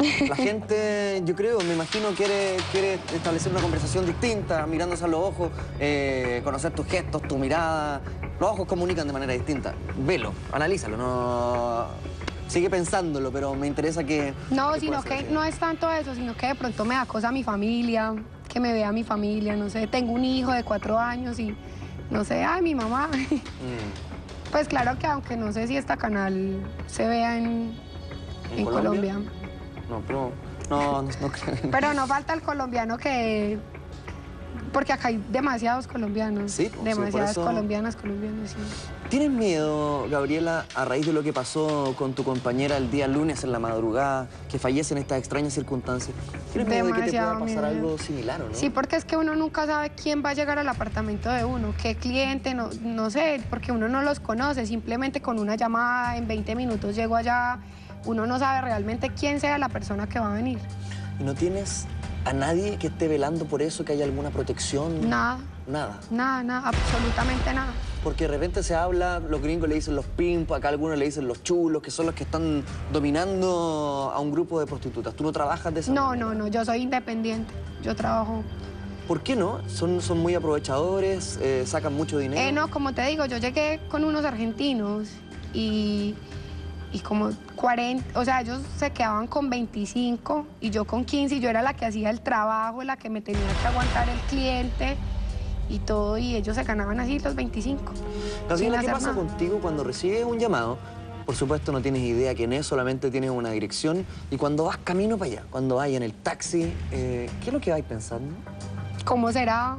La gente, yo creo, me imagino, quiere establecer una conversación distinta, mirándose a los ojos, conocer tus gestos, tu mirada. Los ojos comunican de manera distinta. Velo, analízalo, no... Sigue pensándolo, pero me interesa que... No, sino que no es tanto eso, sino que de pronto me da cosa mi familia, que me vea mi familia, no sé. Tengo un hijo de 4 años y, no sé, ay, mi mamá. Pues claro que aunque no sé si este canal se vea en Colombia. No, pero no creo. Pero no falta el colombiano que... Porque acá hay demasiados colombianos. Sí, demasiadas sí, por eso... colombianos, sí. ¿Tienes miedo, Gabriela, a raíz de lo que pasó con tu compañera el día lunes en la madrugada, que fallece en estas extrañas circunstancias? ¿Tienes miedo de que te pueda pasar algo similar o no? Sí, porque es que uno nunca sabe quién va a llegar al apartamento de uno, qué cliente, no sé, porque uno no los conoce. Simplemente con una llamada, en 20 minutos llego allá, uno no sabe realmente quién sea la persona que va a venir. ¿Y no tienes a nadie que esté velando por eso, que haya alguna protección? Nada. Nada. Nada, absolutamente nada. Porque de repente se habla, los gringos le dicen los pimps, acá algunos le dicen los chulos, que son los que están dominando a un grupo de prostitutas. ¿Tú no trabajas de esa manera? No, yo soy independiente, yo trabajo. ¿Por qué no? ¿Son muy aprovechadores? ¿Sacan mucho dinero? No, como te digo, yo llegué con unos argentinos y como 40, o sea, ellos se quedaban con 25 y yo con 15, y yo era la que hacía el trabajo, la que me tenía que aguantar el cliente y todo, y ellos se ganaban así los 25. Gabriela, ¿qué pasa contigo cuando recibes un llamado? Por supuesto no tienes idea quién es, solamente tienes una dirección, y cuando vas camino para allá, cuando vas en el taxi, ¿qué es lo que vais pensando? ¿Cómo será?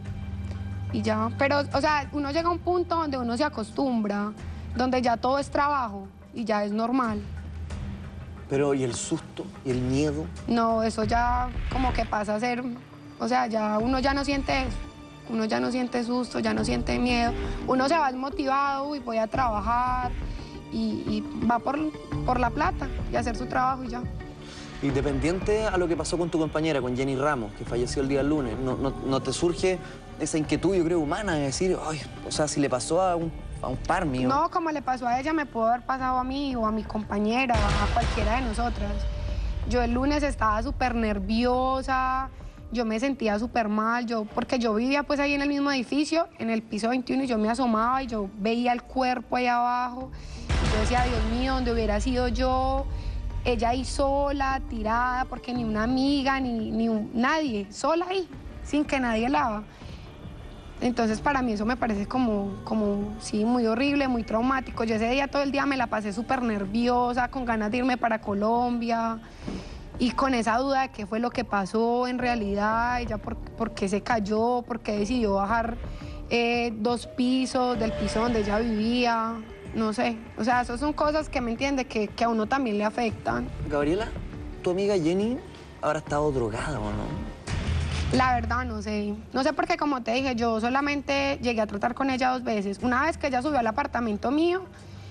Y ya, pero, o sea, uno llega a un punto donde uno se acostumbra, donde ya todo es trabajo y ya es normal. Pero, ¿y el susto? ¿Y el miedo? No, eso ya como que pasa a ser, o sea, ya uno ya no siente eso. Uno ya no siente susto, ya no siente miedo. Uno se va desmotivado y voy a trabajar y va por la plata y a hacer su trabajo y ya. Independiente a lo que pasó con tu compañera, con Jenny Ramos, que falleció el día lunes, ¿no te surge esa inquietud, yo creo, humana de decir, ay, o sea, si le pasó a un par mío? No, como le pasó a ella, me pudo haber pasado a mí o a mi compañera, a cualquiera de nosotras. Yo el lunes estaba súper nerviosa, yo me sentía súper mal, porque yo vivía pues ahí en el mismo edificio, en el piso 21, y yo me asomaba y yo veía el cuerpo ahí abajo. Y yo decía, Dios mío, ¿dónde hubiera sido yo? Ella ahí sola, tirada, porque ni una amiga, nadie, sola ahí, sin que nadie la haga. Entonces para mí eso me parece sí, muy horrible, muy traumático. Yo ese día, todo el día me la pasé súper nerviosa, con ganas de irme para Colombia y con esa duda de qué fue lo que pasó en realidad, ella por qué se cayó, por qué decidió bajar 2 pisos del piso donde ella vivía, no sé. O sea, esas son cosas que me entiende, que a uno también le afectan. Gabriela, ¿tu amiga Jenny habrá estado drogada o no? La verdad, no sé. No sé porque, como te dije, yo solamente llegué a tratar con ella 2 veces. Una vez que ella subió al apartamento mío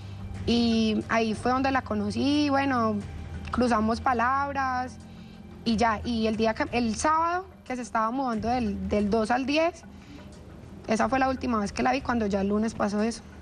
y ahí fue donde la conocí, bueno, cruzamos palabras y ya. Y el sábado que se estaba mudando del 2 al 10, esa fue la última vez que la vi, cuando ya el lunes pasó eso.